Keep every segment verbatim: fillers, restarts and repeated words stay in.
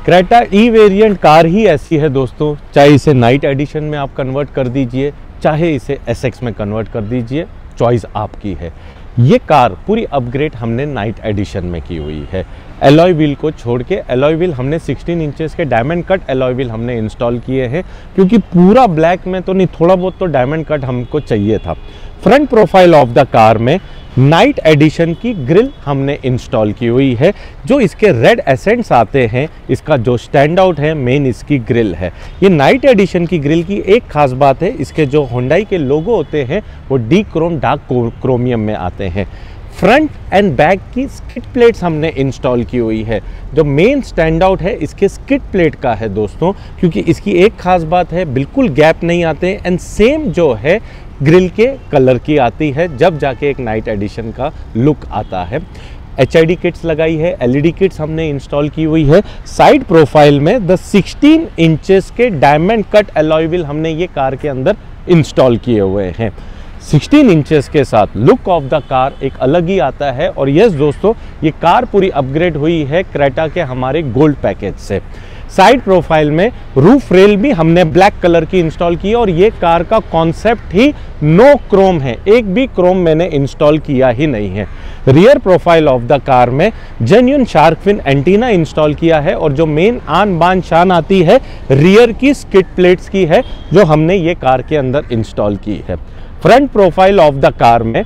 Creta E variant car ही ऐसी है दोस्तों, चाहे इसे नाइट एडिशन में आप कन्वर्ट कर दीजिए, चाहे इसे एसएक्स में कन्वर्ट कर दीजिए, चॉइस आपकी है। ये कार पूरी अपग्रेड हमने नाइट एडिशन में की हुई है। एलॉय व्हील को छोड़ के एलॉय व्हील हमने सोलह इंचेस के डायमंड कट एलॉय व्हील हमने इंस्टॉल किए हैं, क्योंकि पूरा ब्लैक में तो नहीं, थोड़ा बहुत तो डायमंड कट हमको चाहिए था। Front profile of the car में नाइट एडिशन की ग्रिल हमने इंस्टॉल की हुई है। जो इसके रेड एसेंट्स आते हैं, इसका जो स्टैंड आउट है मेन इसकी ग्रिल है। ये नाइट एडिशन की ग्रिल की एक खास बात है, इसके जो होंडाई के लोगो होते हैं वो डी क्रोम डार्क क्रोमियम में आते हैं। फ्रंट एंड बैक की स्किड प्लेट्स हमने इंस्टॉल की हुई है। जो मेन स्टैंड आउट है इसके स्किड प्लेट का है दोस्तों, क्योंकि इसकी एक खास बात है, बिल्कुल गैप नहीं आते एंड सेम जो है ग्रिल के कलर की आती है, जब जाके एक नाइट एडिशन का लुक आता है। एच आई डी किट्स लगाई है, एल ई डी किट्स हमने इंस्टॉल की हुई है। साइड प्रोफाइल में द सिक्सटीन इंचेस के डायमंड कट एलॉय व्हील हमने ये कार के अंदर इंस्टॉल किए हुए हैं। सोलह इंचेस के साथ लुक ऑफ द कार एक अलग ही आता है। और यस दोस्तों, ये कार पूरी अपग्रेड हुई है क्रेटा के हमारे गोल्ड पैकेज से। साइड प्रोफाइल में रूफ रेल भी हमने ब्लैक कलर की इंस्टॉल की है, और ये कार का कॉन्सेप्ट ही नो क्रोम है, एक भी क्रोम मैंने इंस्टॉल किया ही नहीं है। Rear profile of the car में genuine shark fin antenna install किया है, और जो मेन आन बान शान आती है रियर की स्किड प्लेट्स की है, जो हमने ये कार के अंदर इंस्टॉल की है। Front profile of the car में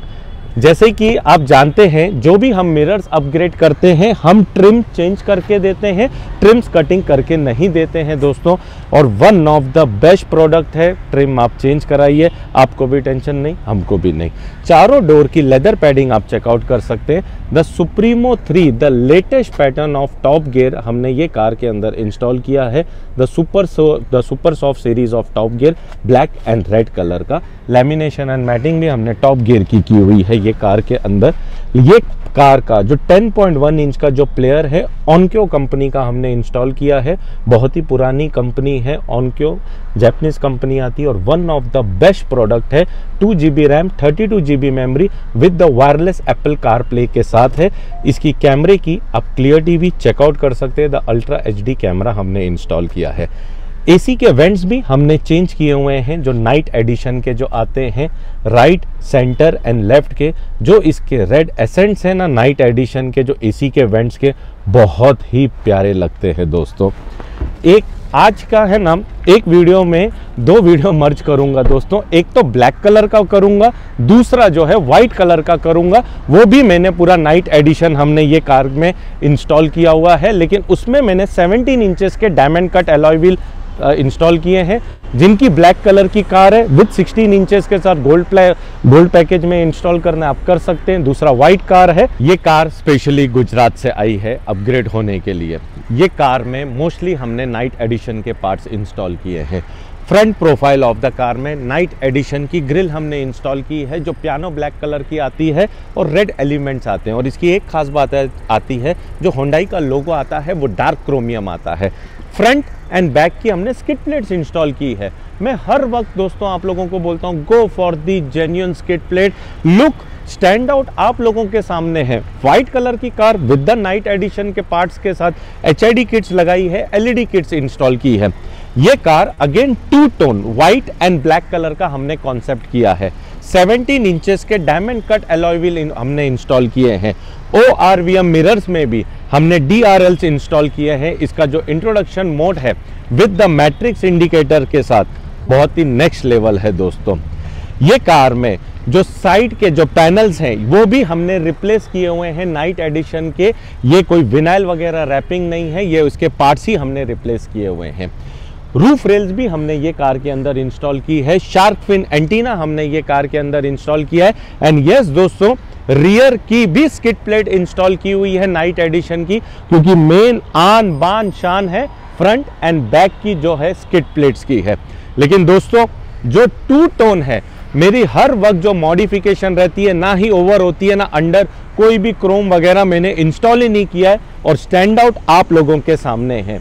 जैसे कि आप जानते हैं, जो भी हम मिरर्स अपग्रेड करते हैं हम ट्रिम चेंज करके देते हैं, ट्रिम्स कटिंग करके नहीं देते हैं दोस्तों। और one of the best product है, ट्रिम आप चेंज कराइए, आपको भी टेंशन नहीं, हमको भी नहीं। चारों डोर की लेदर पैडिंग आप चेकआउट कर सकते हैं। The Supremo three the latest pattern of top gear हमने ये कार के अंदर इंस्टॉल किया है। The super the super soft series of top gear black and red colour का लैमिनेशन एंड मैटिंग भी हमने टॉप गियर की की हुई है ये कार के अंदर। ये कार का जो टेन पॉइंट वन इंच का जो प्लेयर है ऑनक्यो कंपनी का हमने इंस्टॉल किया है। बहुत ही पुरानी कंपनी है ऑनक्यो, जापानीज कंपनी आती है, और one of the best product है। Two G B RAM, thirty two G B memory with the wireless Apple car play के साथ है। इसकी कैमरे की आप क्लियरिटी भी चेकआउट कर सकते हैं। The ultra H D camera हमने इंस्टॉल किया है। एसी के वेंट्स भी हमने चेंज किए हुए हैं, जो नाइट एडिशन के जो आते हैं राइट, सेंटर एंड लेफ्ट के। जो इसके रेड एसेंट्स हैं ना नाइट एडिशन के, जो एसी के वेंट्स के, बहुत ही प्यारे लगते हैं दोस्तों। एक आज का है ना, एक वीडियो में दो वीडियो मर्ज करूंगा दोस्तों। एक तो ब्लैक कलर का करूंगा, दूसरा जो है वाइट कलर का करूंगा। वो भी मैंने पूरा नाइट एडिशन हमने ये कार में इंस्टॉल किया हुआ है, लेकिन उसमें मैंने सेवनटीन इंचेस के diamond cut alloy wheel install किए हैं, जिनकी ब्लैक कलर की कार है विद सिक्सटीन इंचेस के साथ गोल्ड प्ले गोल्ड पैकेज में इंस्टॉल करना आप कर सकते हैं। दूसरा वाइट कार है। ये कार स्पेशली गुजरात से आई है अपग्रेड होने के लिए। ये कार में मोस्टली हमने नाइट एडिशन के पार्ट्स इंस्टॉल किए हैं। Front profile of the car में नाइट एडिशन की ग्रिल हमने इंस्टॉल की है, जो पियानो ब्लैक कलर की आती है और रेड एलिमेंट्स आते हैं। और इसकी एक खास बात है, आती है जो होंडाई का लोगो आता है वो डार्क क्रोमियम आता है। फ्रंट एंड बैक की हमने स्किड प्लेट्स इंस्टॉल की है। मैं हर वक्त दोस्तों आप लोगों को बोलता हूँ, go for the genuine skid plate. Look stand out आप लोगों के सामने है। व्हाइट कलर की car with the night edition के पार्ट्स के साथ एच आई डी किट्स लगाई है, L E D kits install की है। ये car again two tone white and black colour का हमने कॉन्सेप्ट किया है। सेवनटीन इंचेस के डायमंड कट एलॉय व्हील हमने इंस्टॉल किए हैं। O R V M mirrors में भी हमने डी आर एल्स इंस्टॉल किए हैं। इसका जो इंट्रोडक्शन मोड है विद द मैट्रिक्स इंडिकेटर के साथ, बहुत ही नेक्स्ट लेवल है दोस्तों। ये कार में जो साइड के जो पैनल्स हैं वो भी हमने रिप्लेस किए हुए हैं नाइट एडिशन के। ये कोई विनाइल वगैरह रैपिंग नहीं है, ये उसके पार्ट्स ही हमने रिप्लेस किए हुए हैं। रूफ रेल्स भी हमने ये कार के अंदर इंस्टॉल की है। शार्क फिन एंटीना हमने ये कार के अंदर इंस्टॉल किया है। एंड यस दोस्तों, रियर की भी स्किड प्लेट इंस्टॉल की हुई है नाइट एडिशन की, क्योंकि मेन आन बान शान है फ्रंट एंड बैक की जो है स्किड प्लेट्स की है। लेकिन दोस्तों जो टू टोन है, मेरी हर वक्त जो मॉडिफिकेशन रहती है ना ही ओवर होती है ना अंडर, कोई भी क्रोम वगैरह मैंने इंस्टॉल ही नहीं किया है, और स्टैंड आउट आप लोगों के सामने है।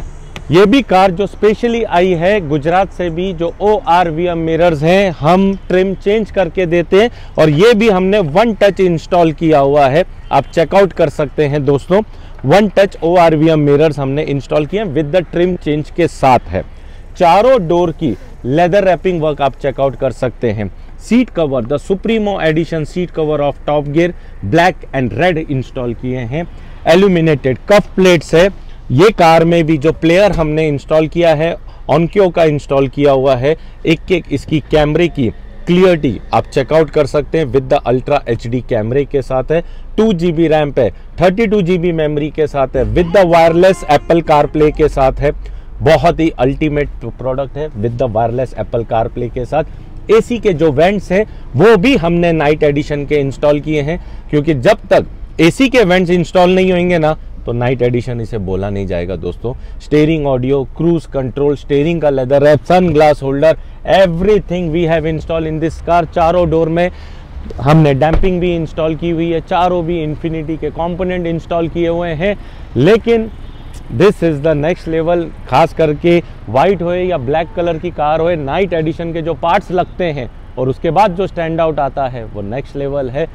ये भी कार जो स्पेशली आई है गुजरात से भी, जो O R V M mirrors हैं हम ट्रिम चेंज करके देते हैं, और ये भी हमने वन टच इंस्टॉल किया हुआ है। आप चेकआउट कर सकते हैं दोस्तों। One touch O R V M mirrors हमने इंस्टॉल किए विद द ट्रिम चेंज के साथ है। चारों डोर की लेदर रैपिंग वर्क आप चेकआउट कर सकते हैं। Seat cover, the Supremo edition seat cover of top gear black and red install किए हैं। एल्यूमिनेटेड कफ प्लेट्स है। ये कार में भी जो प्लेयर हमने इंस्टॉल किया है ऑनक्यो का इंस्टॉल किया हुआ है। एक एक इसकी कैमरे की क्लियरिटी आप चेकआउट कर सकते हैं with the ultra H D कैमरे के साथ है। टू जी बी रैम है, thirty two G B memory के साथ है, with the wireless Apple car play के साथ है। बहुत ही अल्टीमेट प्रोडक्ट है with the wireless Apple car play के साथ। एसी के जो वेंट्स हैं वो भी हमने नाइट एडिशन के इंस्टॉल किए हैं, क्योंकि जब तक एसी के वेंट्स इंस्टॉल नहीं होंगे ना तो नाइट एडिशन इसे बोला नहीं जाएगा दोस्तों। Steering audio, cruise control, steering का leather wrap, sun glass holder, everything we have install in this car. चारों डोर में हमने डैम्पिंग भी इंस्टॉल की हुई है, चारों भी इन्फिनिटी के कंपोनेंट इंस्टॉल किए हुए हैं। लेकिन this is the next level, खास करके वाइट होए या ब्लैक कलर की कार होए, नाइट एडिशन के जो पार्ट्स लगते हैं और उसके बाद जो स्टैंड आउट आता है वो नेक्स्ट लेवल है।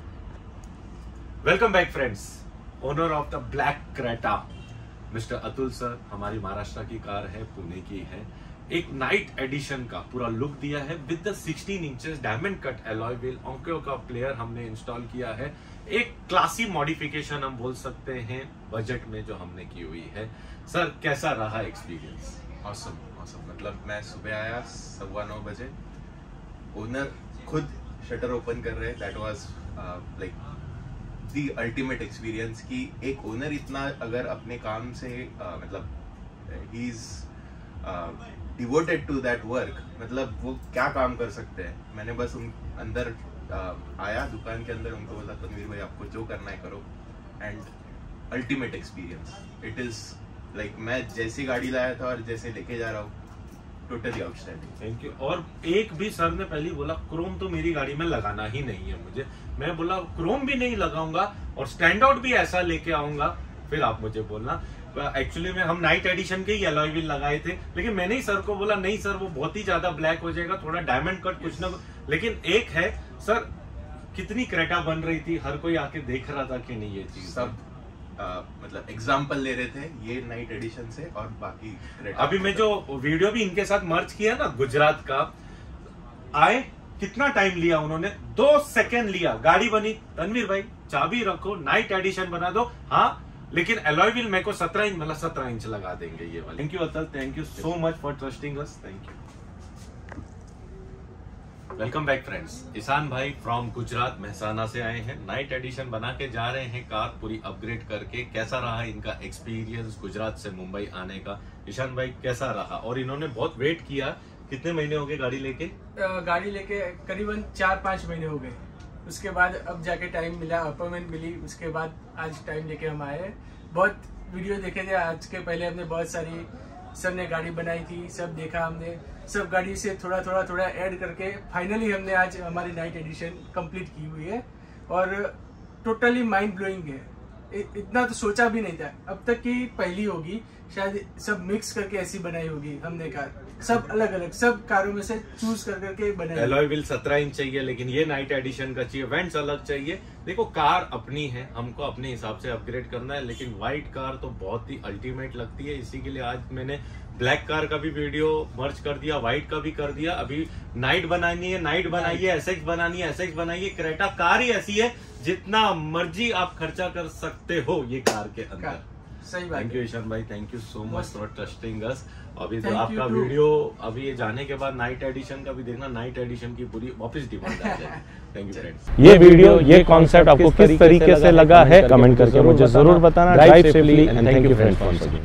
Welcome back friends, owner of the black Creta mister Atul sir, हमारी महाराष्ट्र की कार है, पुणे की है। एक नाइट एडिशन का पूरा लुक दिया है with the sixteen inches diamond cut alloy wheel, Onkyo का प्लेयर हमने इंस्टॉल किया है। एक क्लासी मॉडिफिकेशन हम बोल सकते हैं बजट में जो हमने की हुई है। सर कैसा रहा एक्सपीरियंस? ऑसम ऑसम मतलब मैं सुबह आया सवा नौ बजे, ओनर खुद शटर ओपन कर रहे, that was like the ultimate experience कि एक ओनर इतना अगर अपने काम से uh, मतलब ही is devoted to that work, मतलब वो क्या काम कर सकते हैं। मैंने बस उन अंदर uh, आया दुकान के अंदर, उनको बोला तनवीर भाई आपको जो करना है करो, and ultimate experience it is like मैं जैसी गाड़ी लाया था और जैसे लेके जा रहा हूँ, टोटली आउटस्टैंडिंग। Thank you. और एक भी सर ने पहले बोला क्रोम तो मेरी गाड़ी में लगाना ही नहीं है मुझे, मैं बोला क्रोम भी नहीं लगाऊंगा और स्टैंड आउट भी ऐसा लेके आऊंगा, फिर आप मुझे बोलना। एक्चुअली में हम नाइट एडिशन के ही अलॉय व्हील लगाए थे, लेकिन मैंने ही सर को बोला नहीं सर वो बहुत ही ज्यादा ब्लैक हो जाएगा, थोड़ा डायमंड कट कुछ ना। लेकिन एक है सर, कितनी क्रेटा बन रही थी, हर कोई आके देख रहा था कि नहीं ये चीज सब Uh, मतलब एग्जाम्पल ले रहे थे ये नाइट एडिशन से, और बाकी अभी मैं जो वीडियो भी इनके साथ मर्ज किया ना गुजरात का, आए कितना टाइम लिया उन्होंने, दो सेकंड लिया, गाड़ी बनी। तनवीर भाई चाबी रखो, नाइट एडिशन बना दो। हाँ लेकिन एलॉय व्हील मेरे को सत्रह इंच मतलब सत्रह इंच लगा देंगे ये वाले। Thank you Atul, thank you so much for trusting us, thank you. Welcome back friends, Ishan भाई फ्रॉम गुजरात मेहसाना से आए हैं, नाइट एडिशन बना के जा रहे हैं कार पूरी अपग्रेड करके। कैसा रहा इनका एक्सपीरियंस गुजरात से मुंबई आने का? ईशान भाई कैसा रहा? और इन्होंने बहुत वेट किया, कितने महीने हो गए गाड़ी लेके? गाड़ी लेके करीबन चार पाँच महीने हो गए, उसके बाद अब जाके टाइम मिला, अपॉइंटमेंट मिली, उसके बाद आज टाइम लेके हम आए। बहुत वीडियो देखे थे आज के पहले, हमने बहुत सारी सर ने गाड़ी बनाई थी, सब देखा हमने, सब गाड़ी से थोड़ा थोड़ा थोड़ा ऐड करके फाइनली हमने आज हमारी नाइट एडिशन कंप्लीट की हुई है। और टोटली माइंड ब्लोइंग है, इतना तो सोचा भी नहीं था, अब तक की पहली होगी शायद, सब मिक्स करके ऐसी बनाई होगी हमने कार, सब अलग अलग, सब कारों में से चूज कर करके बनाई। एलॉय व्हील सत्रह इंच चाहिए, लेकिन ये नाइट एडिशन का चाहिए, वेंट्स अलग चाहिए। देखो कार अपनी है, हमको अपने हिसाब से अपग्रेड करना है, लेकिन व्हाइट कार तो बहुत ही अल्टीमेट लगती है। इसी के लिए आज मैंने ब्लैक कार का भी वीडियो मर्ज कर दिया, व्हाइट का भी कर दिया। अभी नाइट बनानी है नाइट बनाइए, एसएक्स बनानी है एसएक्स बनाइए। क्रेटा कार ही ऐसी है जितना मर्जी आप खर्चा कर सकते हो ये कार के अंदर। सही बात। थैंक यू ईशान भाई, thank you so much for trusting us. अभी तो आपका वीडियो अभी ये जाने के बाद नाइट एडिशन का भी देखना, नाइट एडिशन की पूरी वापस डिमांड आ जाएगी। Thank you friends. ये वीडियो ये कॉन्सेप्ट आपको किस तरीके से लगा है कमेंट करके मुझे जरूर बताना। Drive safely and thank you friends.